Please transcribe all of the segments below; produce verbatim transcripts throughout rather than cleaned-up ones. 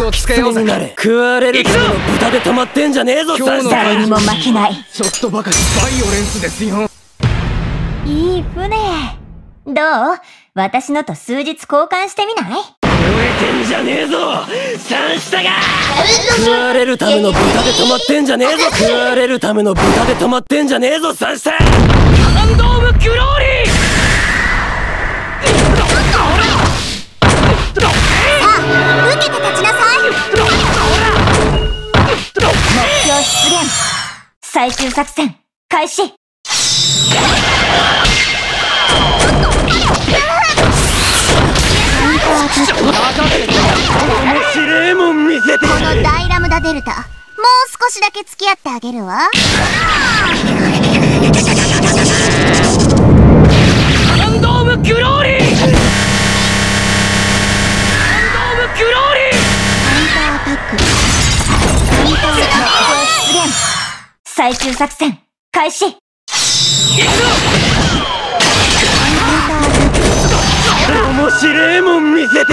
をつけようぜ。 食われるための豚で止まってんじゃねえぞ。 誰にも負けない。 ちょっとばかりバイオレンスですよ。 いい船。どう？私のと数日交換してみない？ 燃えてんじゃねえぞ三下が。食われるための豚で止まってんじゃねえぞ。食われるための豚で止まってんじゃねえぞ三下。ハンドオブグローリー。 さあ、受けて立ちなさい。目標出現。最終作戦開始。 面白いもん見せて。 このダイラムダデルタ、もう少しだけ付き合ってあげるわ。 ハンドオブグローリー。ハンドオブグローリー。 カウンターアタック。カウンターアタック出現。最終作戦開始。 面白いもん見せて。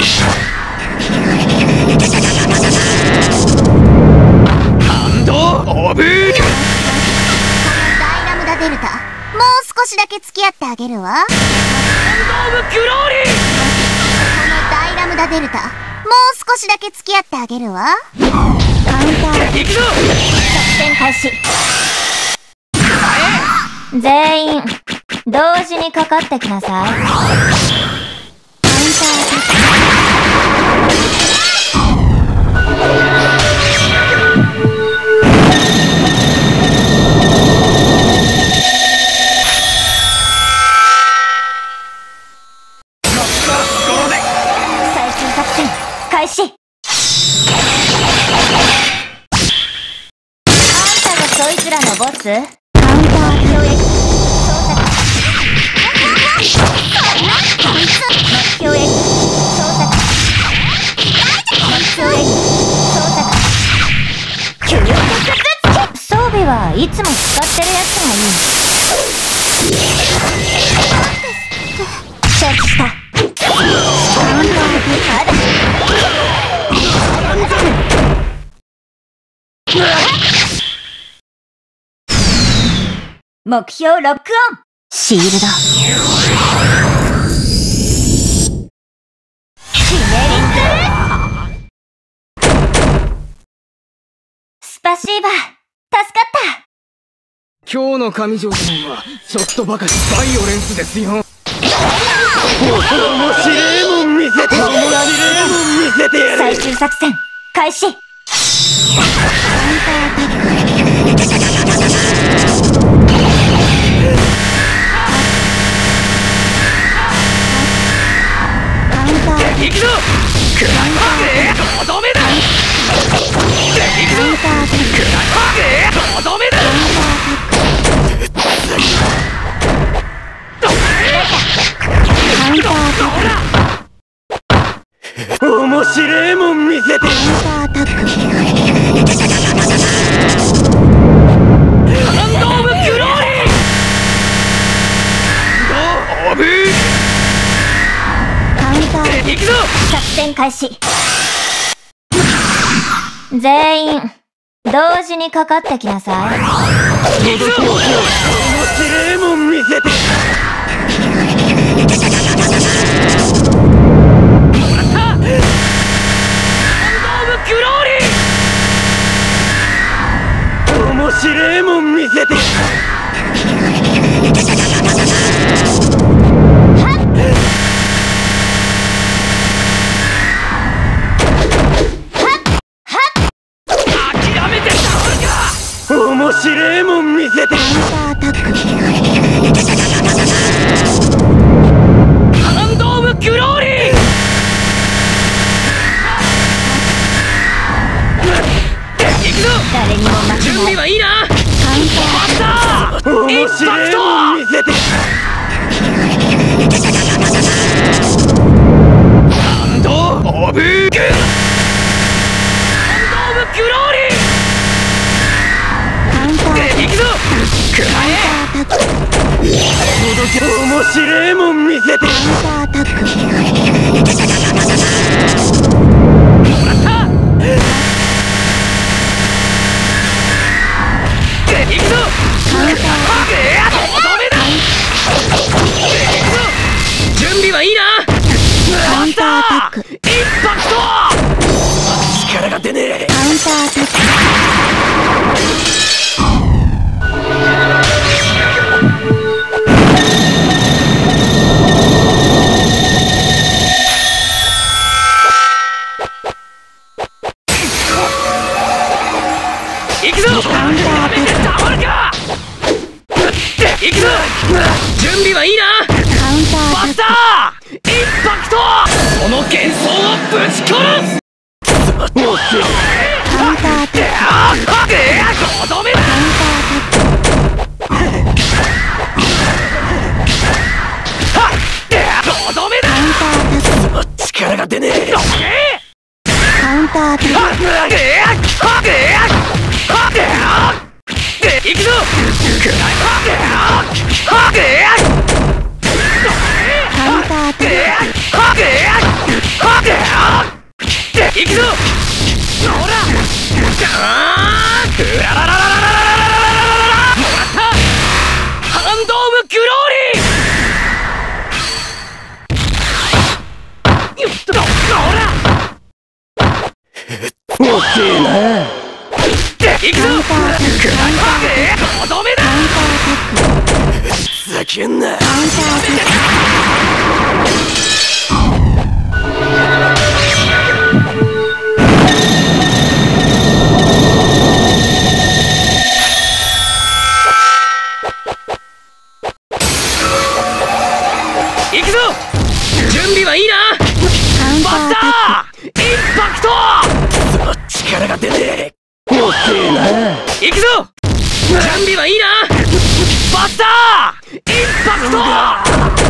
ハンドオブ。このダイラムダデルタ、もう少しだけ付き合ってあげるわ。ハンドオブグローリー。 このダイラムダデルタ、もう少しだけ付き合ってあげるわ。カウンター作戦開始。全員同時にかかってきなさい。カウンター最終作戦開始。あんたがそいつらのボス？カウンター攻撃操作。こいつ目標へ操作。目標へ操作。究極ぶつけ。装備はいつも使ってるやつがいい。承知した。カウンターただ目標ロックオン。シールドひねりする。スパシーバー助かった。 今日の上条さんはちょっとばかりバイオレンスですよ。 面白いもん見せて。面白いもん見せてやる。 最終作戦開始。カウンターアタック。 行くぞ。クライマーとどめだ。行くぞ。クライマーとどめだ。面白いもん見せて。カウンターアタック。ハンドオブグローリー。ハンドオブ。 カウンター行くぞ。 作戦開始。全員同時にかかってきなさい。 面白いもん見せて。もらった。ハンドオブグローリー。面白いもん見せて。面白いもん見せて。 カウンターアタック。 ハンドオブグローリー。行くぞ。 誰にも負けない。 準備はいいな。 カウンターアタック。 面白いもん見せて。ハンドオブグハンドオブグローリー。行くぞ。くらえ。面白いもん見せて。 カウンターアタック。 もらった。 準備はいいな。 カウンターバスターインパクト。その幻想をぶち殺す。 カウンターアタック。 とどめだ。とどめだ。力が出ねえ。 カウンターアタック。 行くぞ。くらい。 カウンターアタック。 行くぞ。ほら。うららららららららららら。もらった。ハンドオブグローリー。よっと。ほら。もってえな。行くぞ。くらい。とどめだ。ふざけんな。 カウンターアタック。 行くぞ。準備はいいな。バスターインパクト。その力が出ねえ。もってえな。行くぞ。準備はいいな。バスターインパクト。